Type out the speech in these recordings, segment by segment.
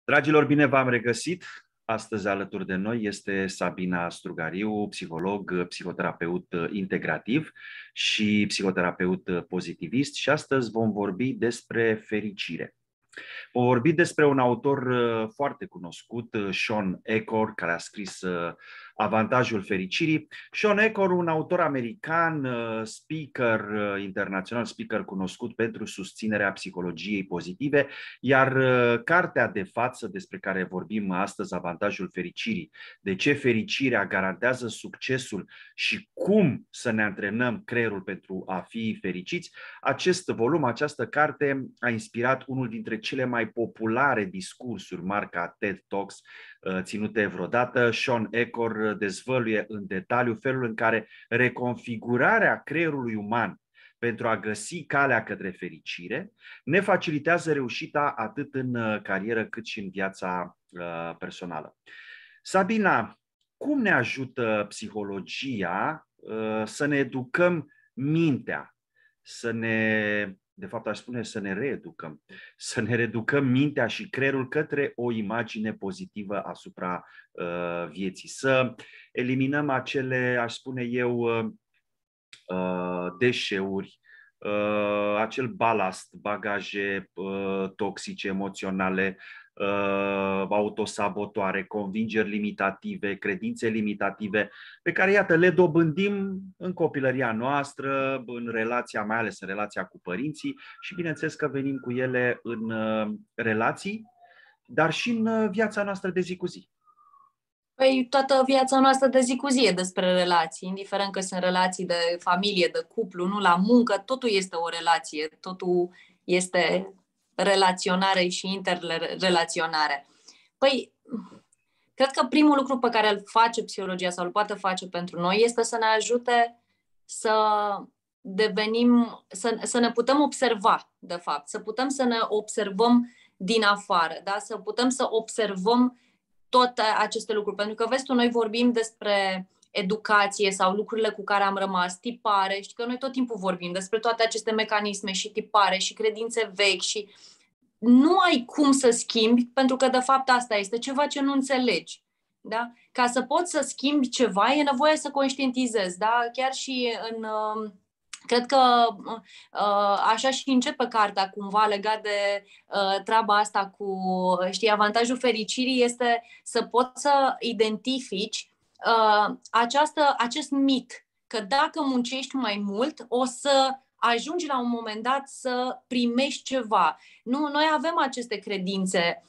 Dragilor, bine v-am regăsit! Astăzi alături de noi este Sabina Strugariu, psiholog, psihoterapeut integrativ și psihoterapeut pozitivist și astăzi vom vorbi despre fericire. Vom vorbi despre un autor foarte cunoscut, Shawn Achor, care a scris Avantajul fericirii. Shawn Achor, un autor american, speaker internațional, speaker cunoscut pentru susținerea psihologiei pozitive, iar cartea de față despre care vorbim astăzi, Avantajul fericirii, de ce fericirea garantează succesul și cum să ne antrenăm creierul pentru a fi fericiți, acest volum, această carte a inspirat unul dintre cele mai populare discursuri, marca TED Talks, ținute vreodată. Shawn Achor dezvăluie în detaliu felul în care reconfigurarea creierului uman pentru a găsi calea către fericire ne facilitează reușita atât în carieră cât și în viața personală. Sabina, cum ne ajută psihologia să ne educăm mintea, de fapt aș spune să ne reeducăm, să ne reeducăm mintea și creierul către o imagine pozitivă asupra vieții, să eliminăm acele, aș spune eu, deșeuri, acel balast, bagaje toxice, emoționale, autosabotoare, convingeri limitative, credințe limitative, pe care, iată, le dobândim în copilăria noastră, în relația, mai ales în relația cu părinții și, bineînțeles, că venim cu ele în relații, dar și în viața noastră de zi cu zi. Păi toată viața noastră de zi cu zi e despre relații, indiferent că sunt relații de familie, de cuplu, nu la muncă, totul este o relație, totul este relaționare și interrelaționare. Păi, cred că primul lucru pe care îl face psihologia sau îl poate face pentru noi este să ne ajute să devenim, să ne putem observa, de fapt, să putem să ne observăm din afară, da? Să putem să observăm toate aceste lucruri. Pentru că, vezi tu, noi vorbim despre educație sau lucrurile cu care am rămas, tipare, și că noi tot timpul vorbim despre toate aceste mecanisme și tipare și credințe vechi și nu ai cum să schimbi, pentru că, de fapt, asta este ceva ce nu înțelegi. Da? Ca să poți să schimbi ceva, e nevoie să conștientizezi. Da? Chiar și în... Cred că așa și începe cartea cumva legat de treaba asta cu, știi, avantajul fericirii este să poți să identifici acest mit că dacă muncești mai mult o să ajungi la un moment dat să primești ceva. Nu, noi avem aceste credințe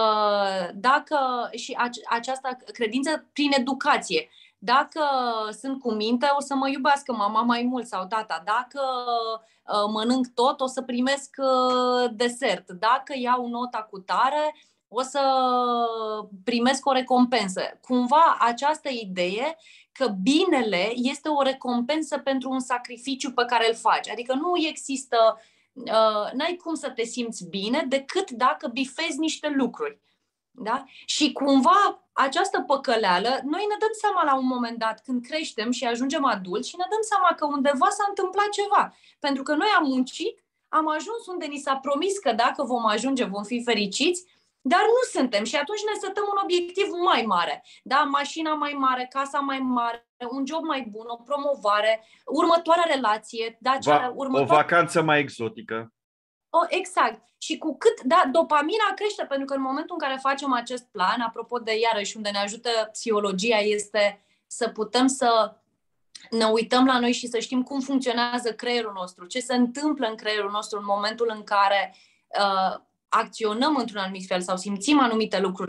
și această credință prin educație. Dacă sunt cu minte, o să mă iubească mama mai mult sau tata. Dacă mănânc tot, o să primesc desert. Dacă iau nota cu tare, o să primesc o recompensă. Cumva această idee că binele este o recompensă pentru un sacrificiu pe care îl faci. Adică nu există, n-ai cum să te simți bine decât dacă bifezi niște lucruri. Da? Și cumva această păcăleală, noi ne dăm seama la un moment dat când creștem și ajungem adulți și ne dăm seama că undeva s-a întâmplat ceva. Pentru că noi am muncit, am ajuns unde ni s-a promis că dacă vom ajunge vom fi fericiți, dar nu suntem și atunci ne setăm un obiectiv mai mare. Da? Mașina mai mare, casa mai mare, un job mai bun, o promovare, următoarea relație. Da? O vacanță mai exotică. Exact. Și cu cât, da, dopamina crește, pentru că în momentul în care facem acest plan, apropo de iarăși unde ne ajută psihologia, este să putem să ne uităm la noi și să știm cum funcționează creierul nostru, ce se întâmplă în creierul nostru în momentul în care acționăm într-un anumit fel sau simțim anumite lucruri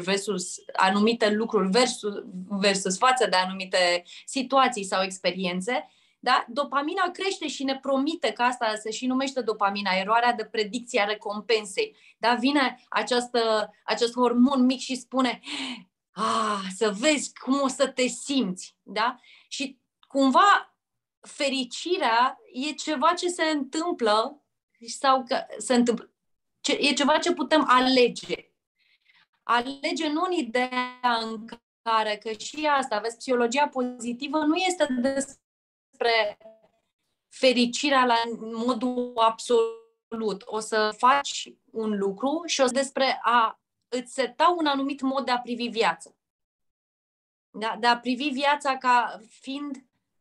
versus față de anumite situații sau experiențe. Da? Dopamina crește și ne promite că asta se și numește dopamina, eroarea de predicție a recompensei. Da? Vine acest hormon mic și spune să vezi cum o să te simți. Da? Și cumva fericirea e ceva ce se întâmplă sau că se întâmplă. E ceva ce putem alege. Alege nu în ideea în care, că și asta, vezi, psihologia pozitivă nu este despre fericirea la modul absolut. O să faci un lucru și o să despre a îți setau un anumit mod de a privi viața. Da? De a privi viața ca fiind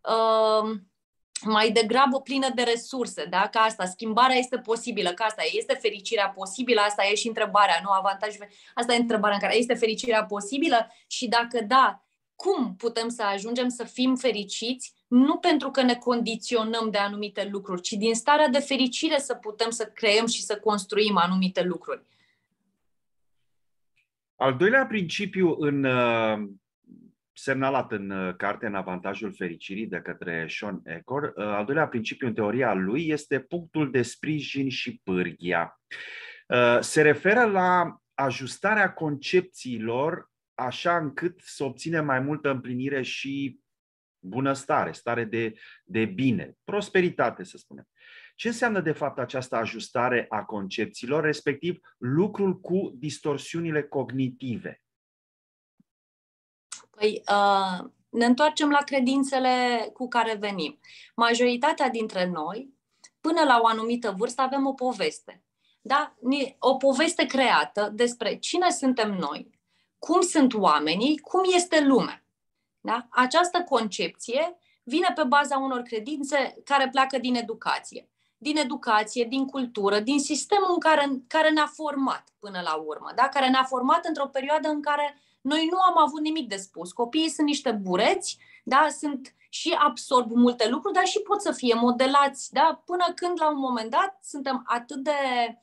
mai degrabă plină de resurse, da? Că asta, schimbarea este posibilă, că asta este fericirea posibilă, asta e și întrebarea, nu avantajul. Asta e întrebarea în care este fericirea posibilă și dacă da, cum putem să ajungem să fim fericiți, nu pentru că ne condiționăm de anumite lucruri, ci din starea de fericire să putem să creăm și să construim anumite lucruri. Al doilea principiu semnalat în carte, în avantajul fericirii de către Sean Eckhart, al doilea principiu în teoria lui este punctul de sprijin și pârghia. Se referă la ajustarea concepțiilor așa încât să obținem mai multă împlinire și bunăstare, stare de bine, prosperitate, să spunem. Ce înseamnă de fapt această ajustare a concepțiilor, respectiv lucrul cu distorsiunile cognitive? Păi, ne întoarcem la credințele cu care venim. Majoritatea dintre noi, până la o anumită vârstă, avem o poveste. Da? O poveste creată despre cine suntem noi, cum sunt oamenii, cum este lumea. Da? Această concepție vine pe baza unor credințe care pleacă din educație. Din educație, din cultură, din sistemul care ne-a format până la urmă. Da? Care ne-a format într-o perioadă în care noi nu am avut nimic de spus. Copiii sunt niște bureți, da? Sunt și absorb multe lucruri, dar și pot să fie modelați. Da? Până când, la un moment dat, suntem atât de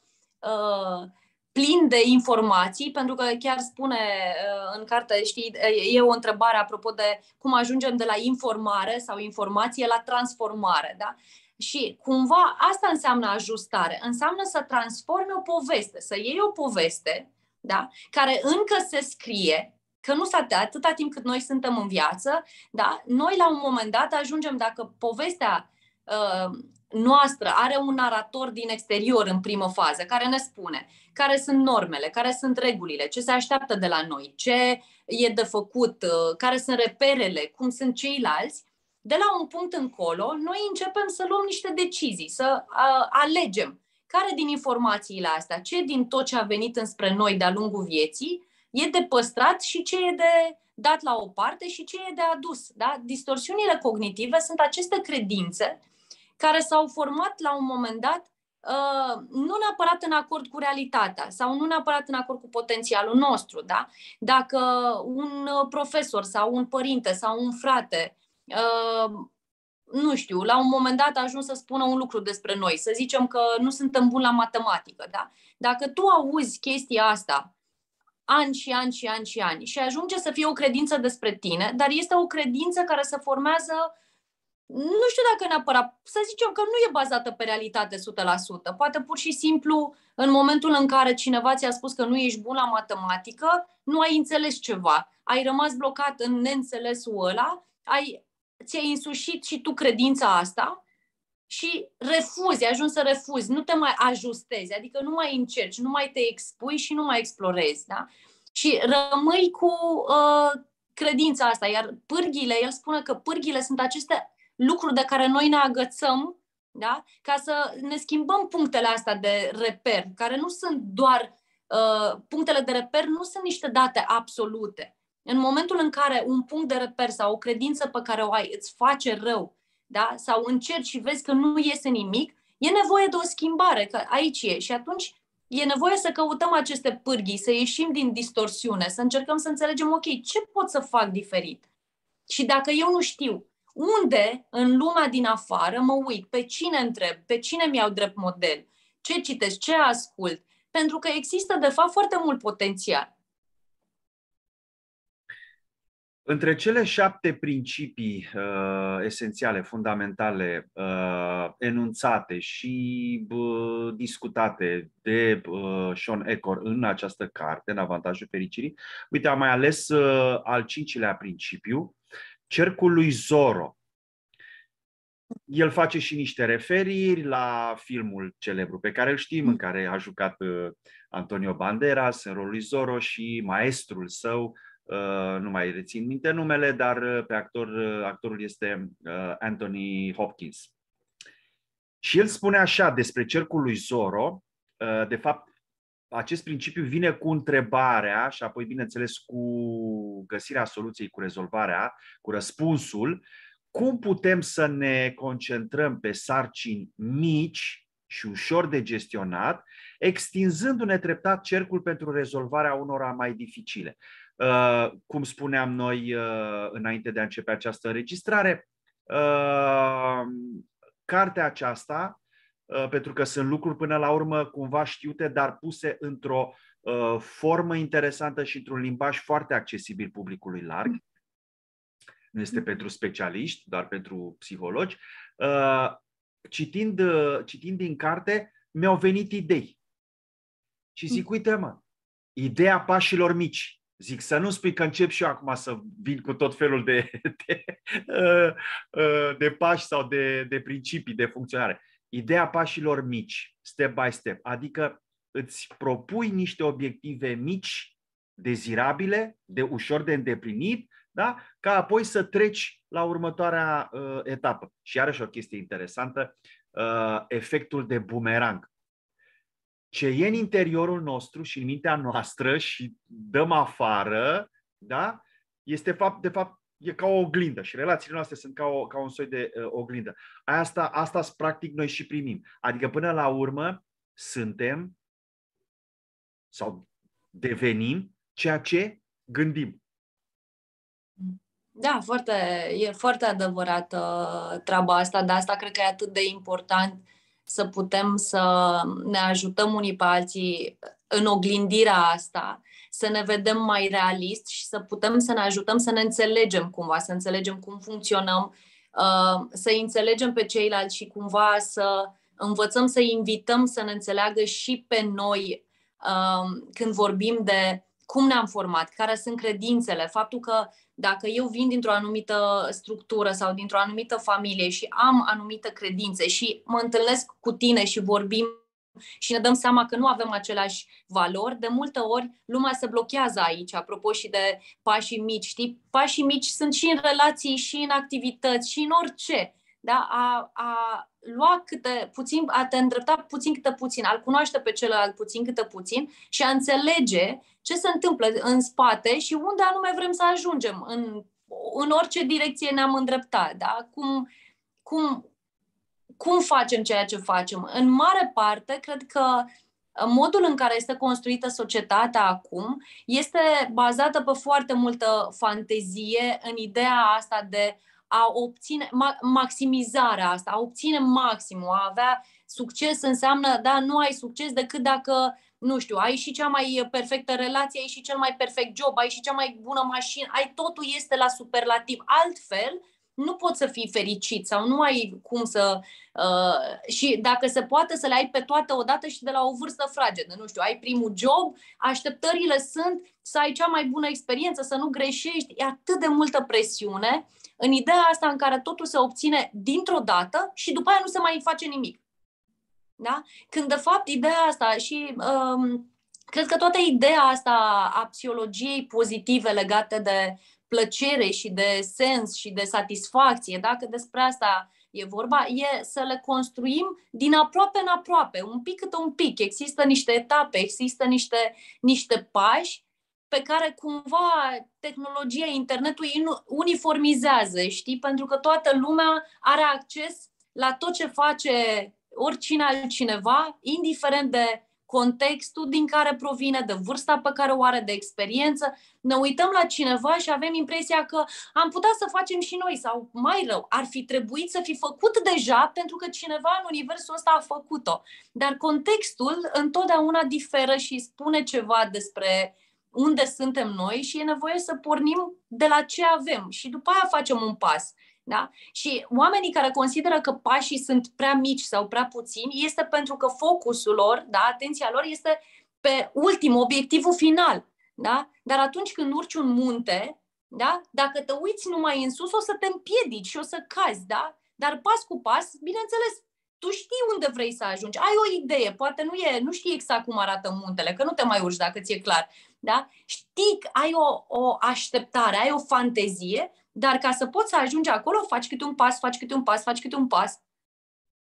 plin de informații, pentru că chiar spune în carte, știi, e o întrebare apropo de cum ajungem de la informare sau informație la transformare. Da? Și cumva asta înseamnă ajustare, înseamnă să transformi o poveste, să iei o poveste, da? Care încă se scrie, că nu s-a atâta timp cât noi suntem în viață, da? Noi la un moment dat ajungem, dacă povestea noastră are un narator din exterior în primă fază, care ne spune care sunt normele, care sunt regulile, ce se așteaptă de la noi, ce e de făcut, care sunt reperele, cum sunt ceilalți, de la un punct încolo, noi începem să luăm niște decizii, să alegem care din informațiile astea, ce din tot ce a venit înspre noi de-a lungul vieții, e de păstrat și ce e de dat la o parte și ce e de adus. Da? Distorsiunile cognitive sunt aceste credințe care s-au format la un moment dat nu neapărat în acord cu realitatea sau nu neapărat în acord cu potențialul nostru. Da? Dacă un profesor sau un părinte sau un frate nu știu, la un moment dat a ajuns să spună un lucru despre noi, să zicem că nu suntem buni la matematică. Da? Dacă tu auzi chestia asta ani și ani și ani și ani și ajunge să fie o credință despre tine, dar este o credință care se formează, nu știu dacă neapărat, să zicem că nu e bazată pe realitate 100%. Poate pur și simplu, în momentul în care cineva ți-a spus că nu ești bun la matematică, nu ai înțeles ceva. Ai rămas blocat în neînțelesul ăla, ți-ai însușit și tu credința asta și refuzi, ajungi să refuzi, nu te mai ajustezi, adică nu mai încerci, nu mai te expui și nu mai explorezi. Da? Și rămâi cu credința asta, iar pârghile, el spune că pârghile sunt aceste lucruri de care noi ne agățăm, da? Ca să ne schimbăm punctele astea de reper, care nu sunt doar punctele de reper, nu sunt niște date absolute. În momentul în care un punct de reper sau o credință pe care o ai îți face rău, da? Sau încerci și vezi că nu iese nimic, e nevoie de o schimbare, că aici e. Și atunci e nevoie să căutăm aceste pârghii, să ieșim din distorsiune, să încercăm să înțelegem, ok, ce pot să fac diferit? Și dacă eu nu știu, unde în lumea din afară mă uit, pe cine întreb, pe cine mi-au drept model, ce citesc, ce ascult, pentru că există de fapt foarte mult potențial. Între cele 7 principii esențiale, fundamentale, enunțate și discutate de Sean Eckhart în această carte, în avantajul fericirii, uite, am mai ales al 5-lea principiu, cercul lui Zorro. El face și niște referiri la filmul celebru pe care îl știm, în care a jucat Antonio Banderas în rolul lui Zorro și maestrul său, nu mai rețin minte numele, dar pe actorul este Anthony Hopkins. Și el spune așa despre cercul lui Zorro, de fapt acest principiu vine cu întrebarea și apoi, bineînțeles, cu găsirea soluției, cu rezolvarea, cu răspunsul, cum putem să ne concentrăm pe sarcini mici și ușor de gestionat, extinzându-ne treptat cercul pentru rezolvarea unora mai dificile. Cum spuneam noi înainte de a începe această înregistrare, cartea aceasta, pentru că sunt lucruri până la urmă cumva știute, dar puse într-o formă interesantă și într-un limbaj foarte accesibil publicului larg. Nu este pentru specialiști, doar pentru psihologi. Citind din carte, mi-au venit idei. Și zic, uite mă, ideea pașilor mici. Zic, să nu spui că încep și eu acum să vin cu tot felul de pași sau de principii de funcționare. Ideea pașilor mici, step by step, adică îți propui niște obiective mici, dezirabile, de ușor de îndeplinit, da? Ca apoi să treci la următoarea etapă. Și iarăși o chestie interesantă, efectul de bumerang. Ce e în interiorul nostru și în mintea noastră și dăm afară, da? Este de fapt e ca o oglindă și relațiile noastre sunt ca un soi de oglindă. Asta practic noi și primim. Adică până la urmă suntem sau devenim ceea ce gândim. Da, e foarte adevărată treaba asta, dar asta cred că e atât de important să putem să ne ajutăm unii pe alții în oglindirea asta, să ne vedem mai realist și să putem să ne ajutăm să ne înțelegem cumva, să înțelegem cum funcționăm, să înțelegem pe ceilalți și cumva să învățăm să invităm să ne înțeleagă și pe noi când vorbim de cum ne-am format, care sunt credințele, faptul că dacă eu vin dintr-o anumită structură sau dintr-o anumită familie și am anumite credințe și mă întâlnesc cu tine și vorbim și ne dăm seama că nu avem aceleași valori, de multe ori lumea se blochează aici, apropo și de pașii mici, știi? Pașii mici sunt și în relații, și în activități, și în orice. Da? A lua câte puțin, a te îndrepta puțin câte puțin, a-l cunoaște pe celălalt puțin câte puțin și a înțelege ce se întâmplă în spate și unde anume vrem să ajungem, în orice direcție ne-am îndreptat. Da? Cum facem ceea ce facem? În mare parte, cred că modul în care este construită societatea acum este bazată pe foarte multă fantezie în ideea asta de a obține maximizarea asta, a obține maximul, a avea succes înseamnă, da, nu ai succes decât dacă, nu știu, ai și cea mai perfectă relație, ai și cel mai perfect job, ai și cea mai bună mașină, totul este la superlativ. Altfel, nu poți să fii fericit sau nu ai cum să... și dacă se poate să le ai pe toate odată și de la o vârstă fragedă, nu știu, ai primul job, așteptările sunt să ai cea mai bună experiență, să nu greșești, e atât de multă presiune în ideea asta în care totul se obține dintr-o dată și după aia nu se mai face nimic. Da? Când de fapt ideea asta și cred că toată ideea asta a psihologiei pozitive legate de plăcere și de sens și de satisfacție, dacă despre asta e vorba, e să le construim din aproape în aproape, un pic câte un pic. Există niște etape, există niște pași pe care cumva tehnologia, internetul uniformizează, știi? Pentru că toată lumea are acces la tot ce face oricine altcineva, indiferent de contextul din care provine, de vârsta pe care o are, de experiență. Ne uităm la cineva și avem impresia că am putea să facem și noi sau mai rău, ar fi trebuit să fi făcut deja pentru că cineva în universul ăsta a făcut-o. Dar contextul întotdeauna diferă și spune ceva despre unde suntem noi și e nevoie să pornim de la ce avem și după aia facem un pas. Da? Și oamenii care consideră că pașii sunt prea mici sau prea puțini este pentru că focusul lor, da, atenția lor este pe ultim, obiectivul final. Da? Dar atunci când urci un munte, da, dacă te uiți numai în sus, o să te împiedici și o să cazi. Da? Dar pas cu pas, bineînțeles, tu știi unde vrei să ajungi. Ai o idee, poate nu știi exact cum arată muntele, că nu te mai urci dacă ți-e clar. Da? Știi că ai o așteptare, ai o fantezie, dar ca să poți să ajungi acolo, faci câte un pas, faci câte un pas, faci câte un pas.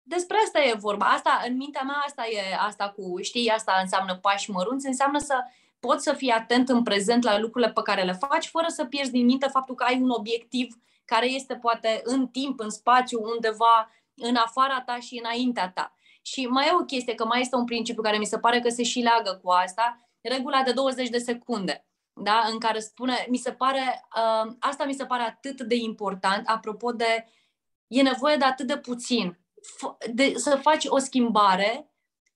despre asta e vorba. Asta, în mintea mea, asta cu, știi, asta înseamnă pași mărunți, înseamnă să poți să fii atent în prezent la lucrurile pe care le faci, fără să pierzi din minte faptul că ai un obiectiv care este poate în timp, în spațiu, undeva în afara ta și înaintea ta. Și mai e o chestie, că mai este un principiu care mi se pare că se și leagă cu asta, regula de 20 de secunde, da? În care spune, asta mi se pare atât de important, apropo de, e nevoie de atât de puțin. Să faci o schimbare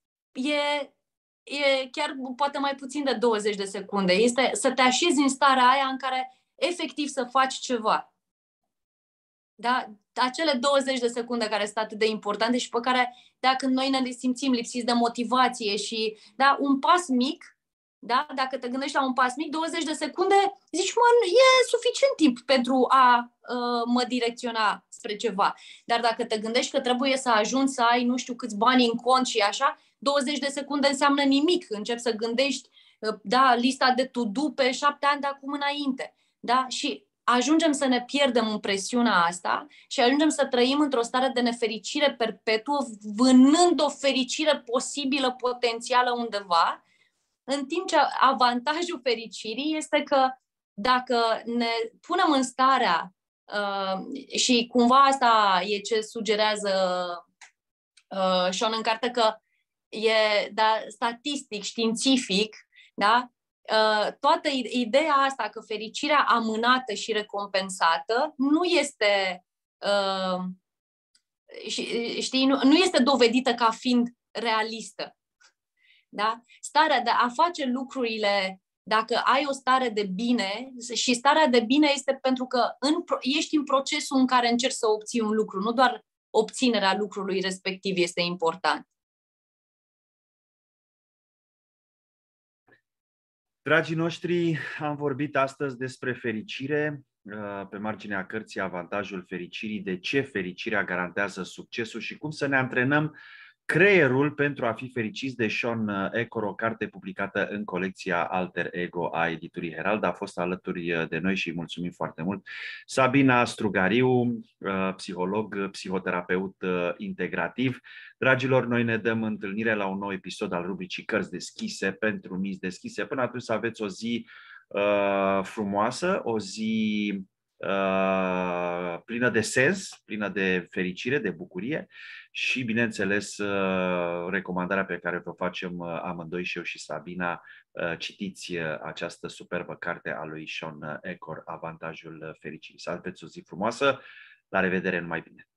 e chiar poate mai puțin de 20 de secunde. Este să te așezi în starea aia în care efectiv să faci ceva. Da? Acele 20 de secunde care sunt atât de importante și pe care, dacă noi ne simțim lipsiți de motivație și un pas mic, da? Dacă te gândești la un pas mic, 20 de secunde, zici, e suficient timp pentru a mă direcționa spre ceva. Dar dacă te gândești că trebuie să ajungi să ai nu știu câți bani în cont și așa, 20 de secunde înseamnă nimic. Începi să gândești lista de to-do pe 7 ani de acum înainte. Da? Și ajungem să ne pierdem în presiunea asta și ajungem să trăim într-o stare de nefericire perpetuă, vânând o fericire posibilă, potențială undeva, în timp ce avantajul fericirii este că dacă ne punem în starea și cumva asta e ce sugerează Sean în carte, că e statistic, științific, da? Toată ideea asta că fericirea amânată și recompensată nu este știi, nu este dovedită ca fiind realistă. Da? Starea de a face lucrurile, dacă ai o stare de bine, și starea de bine este pentru că ești în procesul în care încerci să obții un lucru, nu doar obținerea lucrului respectiv este important. Dragii noștri, am vorbit astăzi despre fericire, pe marginea cărții Avantajul fericirii, de ce fericirea garantează succesul și cum să ne antrenăm creierul pentru a fi fericiți, de Sean Ecor, o carte publicată în colecția Alter Ego a editurii Herald. A fost alături de noi și îi mulțumim foarte mult. Sabina Strugariu, psiholog, psihoterapeut integrativ. Dragilor, noi ne dăm întâlnire la un nou episod al rubricii Cărți deschise pentru minți deschise. Până atunci să aveți o zi frumoasă, o zi plină de sens, plină de fericire, de bucurie și, bineînțeles, recomandarea pe care vă facem amândoi, și eu și Sabina, citiți această superbă carte a lui Sean Ecor, Avantajul fericirii. Să aveți o zi frumoasă, la revedere, numai bine!